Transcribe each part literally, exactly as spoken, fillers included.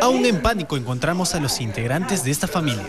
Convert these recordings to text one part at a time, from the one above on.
Aún en pánico encontramos a los integrantes de esta familia.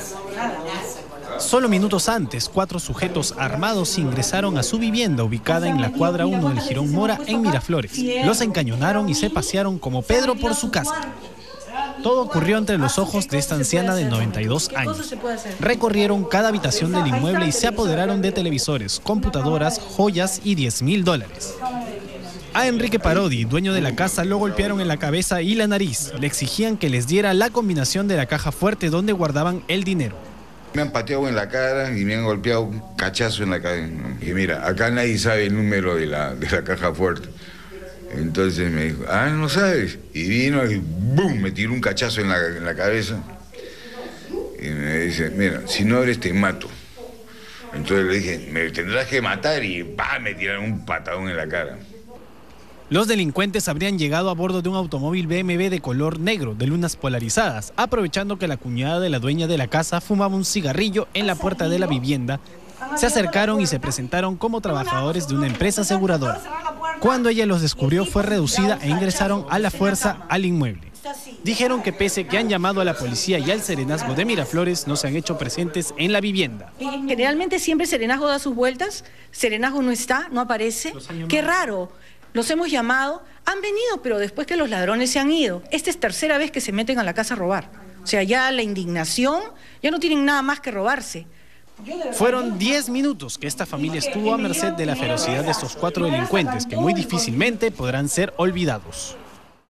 Solo minutos antes, cuatro sujetos armados ingresaron a su vivienda ubicada en la cuadra uno del Jirón Mora, en Miraflores. Los encañonaron y se pasearon como Pedro por su casa. Todo ocurrió entre los ojos de esta anciana de noventa y dos años. Recorrieron cada habitación del inmueble y se apoderaron de televisores, computadoras, joyas y diez mil dólares. A Enrique Parodi, dueño de la casa, lo golpearon en la cabeza y la nariz. Le exigían que les diera la combinación de la caja fuerte donde guardaban el dinero. Me han pateado en la cara y me han golpeado un cachazo en la cabeza. Y mira, acá nadie sabe el número de la, de la caja fuerte. Entonces me dijo, ah, ¿no sabes? Y vino y ¡bum! Me tiró un cachazo en la, en la cabeza. Y me dice, mira, si no eres te mato. Entonces le dije, me tendrás que matar y ¡pah! Me tiraron un patadón en la cara. Los delincuentes habrían llegado a bordo de un automóvil B M W de color negro, de lunas polarizadas, aprovechando que la cuñada de la dueña de la casa fumaba un cigarrillo en la puerta de la vivienda. Se acercaron y se presentaron como trabajadores de una empresa aseguradora. Cuando ella los descubrió, fue reducida e ingresaron a la fuerza al inmueble. Dijeron que pese que han llamado a la policía y al serenazgo de Miraflores, no se han hecho presentes en la vivienda. Generalmente siempre serenazgo da sus vueltas, serenazgo no está, no aparece. Qué raro. Los hemos llamado, han venido, pero después que los ladrones se han ido. Esta es tercera vez que se meten a la casa a robar. O sea, ya la indignación, ya no tienen nada más que robarse. Fueron diez minutos que esta familia estuvo a merced de la ferocidad de estos cuatro delincuentes, que muy difícilmente podrán ser olvidados.